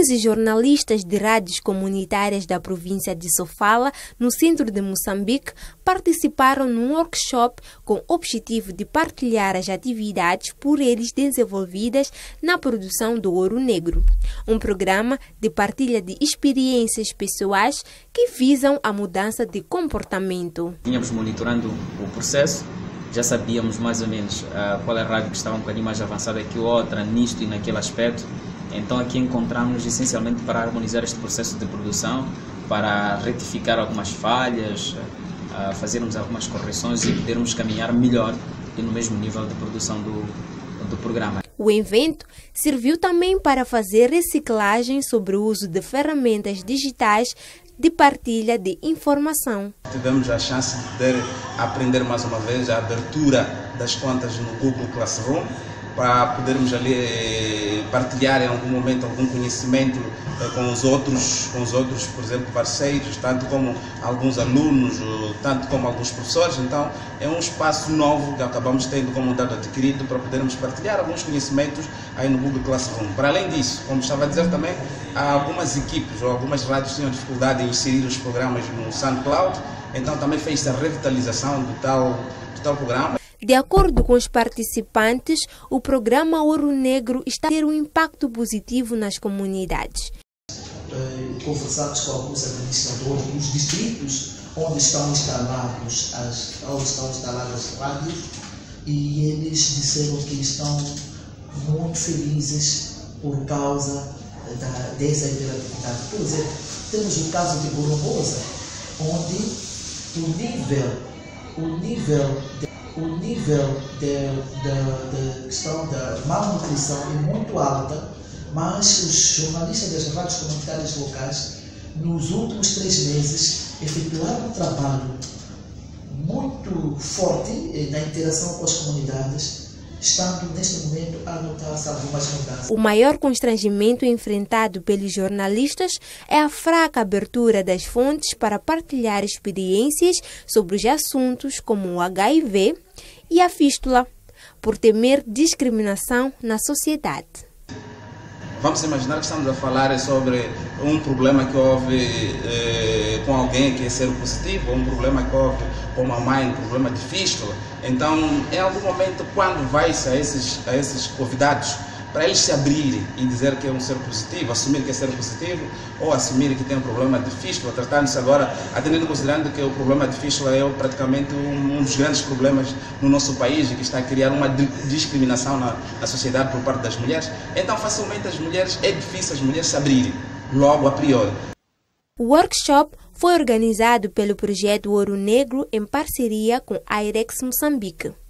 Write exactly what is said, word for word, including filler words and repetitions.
quinze jornalistas de rádios comunitárias da província de Sofala, no centro de Moçambique, participaram num workshop com o objetivo de partilhar as atividades por eles desenvolvidas na produção do ouro negro. Um programa de partilha de experiências pessoais que visam a mudança de comportamento. Vínhamos monitorando o processo, já sabíamos mais ou menos uh, qual é a rádio que estava um bocadinho mais avançada que outra, nisto e naquele aspecto. Então aqui encontramos essencialmente para harmonizar este processo de produção, para retificar algumas falhas, uh, fazermos algumas correções e podermos caminhar melhor e no mesmo nível de produção do, do programa. O evento serviu também para fazer reciclagem sobre o uso de ferramentas digitais de partilha de informação. Tivemos a chance de poder aprender mais uma vez a abertura das contas no Google Classroom, para podermos ali partilhar em algum momento algum conhecimento com os outros, com os outros, por exemplo, parceiros, tanto como alguns alunos, tanto como alguns professores. Então, é um espaço novo que acabamos tendo como dado adquirido para podermos partilhar alguns conhecimentos aí no Google Classroom. Para além disso, como estava a dizer também, há algumas equipes ou algumas rádios tinham dificuldade em inserir os programas no SoundCloud, então também fez a revitalização do tal, do tal programa. De acordo com os participantes, o programa Ouro Negro está a ter um impacto positivo nas comunidades. Conversamos com alguns administradores dos distritos onde estão instalados as, onde estão instaladas as rádios e eles disseram que estão muito felizes por causa da, dessa interatividade. Por exemplo, temos o caso de Borobosa, onde o nível, o nível de O nível da questão da malnutrição é muito alta, mas os jornalistas das rádios comunitárias locais, nos últimos três meses, efetuaram um trabalho muito forte na interação com as comunidades, estando neste momento a notar-se algumas mudanças. O maior constrangimento enfrentado pelos jornalistas é a fraca abertura das fontes para partilhar experiências sobre os assuntos como o H I V e a fístula, por temer discriminação na sociedade. Vamos imaginar que estamos a falar sobre um problema que houve eh, com alguém que é seropositivo, ou um problema que houve com uma mãe, um problema de fístula. Então, em algum momento, quando vai-se a esses, a esses convidados, para eles se abrirem e dizer que é um seropositivo, assumir que é seropositivo, ou assumir que tem um problema de fístula, tratando-se agora, atendendo considerando que o problema de fístula é praticamente um, um dos grandes problemas no nosso país e que está a criar uma discriminação na, na sociedade por parte das mulheres. Então, facilmente as mulheres, é difícil as mulheres se abrirem, logo a priori. O workshop foi organizado pelo projeto Ouro Negro em parceria com a Irex Moçambique.